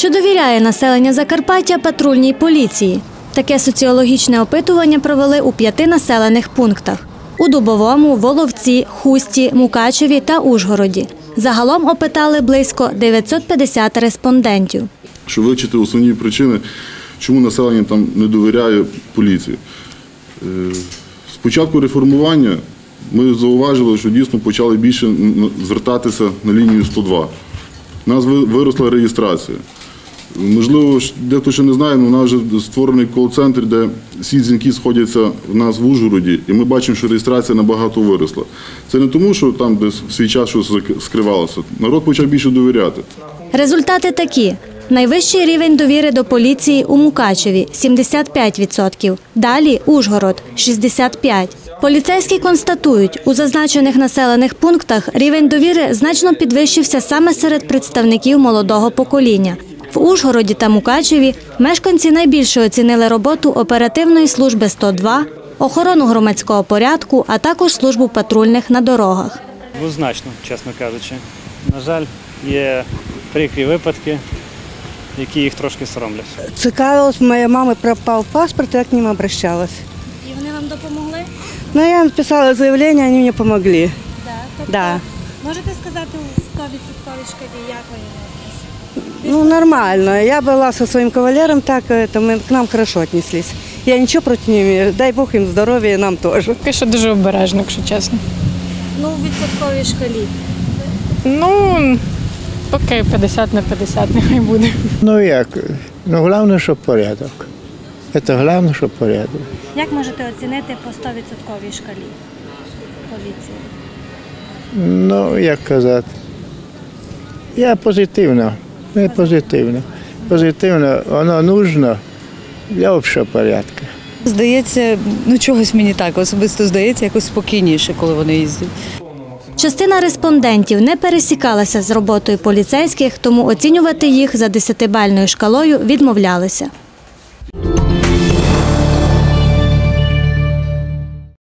Чи довіряє населення Закарпаття патрульній поліції? Таке соціологічне опитування провели у 5 населених пунктах – у Дубовому, Воловці, Хусті, Мукачеві та Ужгороді. Загалом опитали близько 950 респондентів. Щоб вивчити основні причини, чому населення там не довіряє поліції. З початку реформування ми зауважили, що дійсно почали більше звертатися на лінію 102. У нас виросла реєстрація. Можливо, дехто ще не знає, але у нас вже створений кол-центр, де всі дзвінки сходяться в нас в Ужгороді, і ми бачимо, що реєстрація набагато виросла. Це не тому, що там десь в свій час щось скривалося. Народ почав більше довіряти. Результати такі. Найвищий рівень довіри до поліції у Мукачеві – 75%. Далі – Ужгород – 65%. Поліцейські констатують, у зазначених населених пунктах рівень довіри значно підвищився саме серед представників молодого покоління. В Ужгороді та Мукачеві мешканці найбільше оцінили роботу оперативної служби 102, охорону громадського порядку, а також службу патрульних на дорогах. Двозначно, чесно кажучи. На жаль, є прикрі випадки, які їх трошки соромлять. Цікавилась, моя мама пропав паспорт, я к ним обращалась. І вони вам допомогли? Ну, я им писала заявление, они мне помогли. Да. Можете сказати у 100% шкалі, як ви відносились? Ну, нормально. Я была со своим кавалером, так мы к нам хорошо отнеслись. Я ничего против них не имею. Дай Бог им здоров'я, и нам теж. Поки що дуже обережно, якщо чесно. Ну, у відсотковій шкалі. Ну, поки 50 на 50 нехай буде. Ну як? Ну, головне, щоб порядок. Це головне, щоб порядок. Як можете оцінити по 100% шкалі поліції? Ну, як казати, я позитивно, не позитивно. Позитивно, воно нужно для общого порядку. Здається, ну чогось мені так особисто здається, якось спокійніше, коли вони їздять. Частина респондентів не пересікалася з роботою поліцейських, тому оцінювати їх за 10-бальною шкалою відмовлялися.